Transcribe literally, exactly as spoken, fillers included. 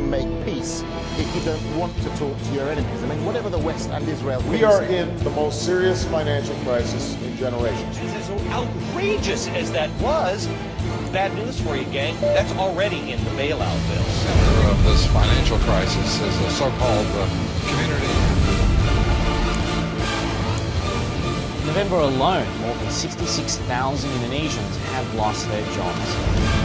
can make peace if you don't want to talk to your enemies. I mean, whatever the West and Israel thinks. We are in the most serious financial crisis in generations. As outrageous as that was, bad news for you, gang. That's already in the bailout bill. The center of this financial crisis is a so-called uh, community. In November alone, more than sixty-six thousand Indonesians have lost their jobs.